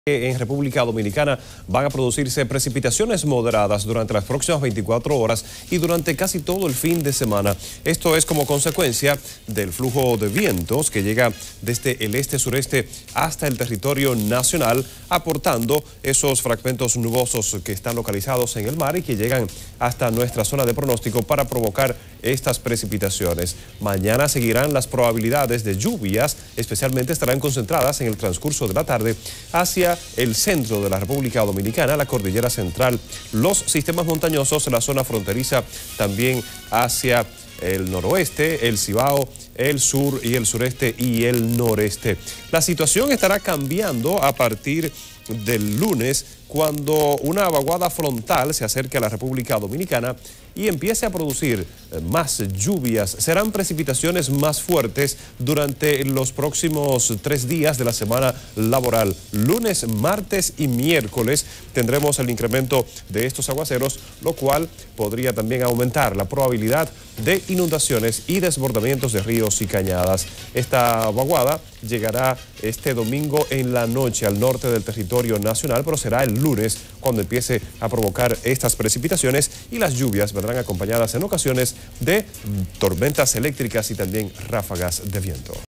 En República Dominicana van a producirse precipitaciones moderadas durante las próximas 24 horas y durante casi todo el fin de semana. Esto es como consecuencia del flujo de vientos que llega desde el este-sureste hasta el territorio nacional, aportando esos fragmentos nubosos que están localizados en el mar y que llegan hasta nuestra zona de pronóstico para provocar estas precipitaciones. Mañana seguirán las probabilidades de lluvias, especialmente estarán concentradas en el transcurso de la tarde hacia el centro de la República Dominicana, la cordillera central, los sistemas montañosos, la zona fronteriza, también hacia el noroeste, el Cibao, el sur y el sureste y el noreste. La situación estará cambiando a partir del lunes, cuando una vaguada frontal se acerque a la República Dominicana y empiece a producir más lluvias. Serán precipitaciones más fuertes durante los próximos 3 días de la semana laboral. Lunes, martes y miércoles tendremos el incremento de estos aguaceros, lo cual podría también aumentar la probabilidad de inundaciones y desbordamientos de ríos y cañadas. Esta vaguada llegará este domingo en la noche al norte del territorio nacional, pero será el lunes cuando empiece a provocar estas precipitaciones, y las lluvias vendrán acompañadas en ocasiones de tormentas eléctricas y también ráfagas de viento.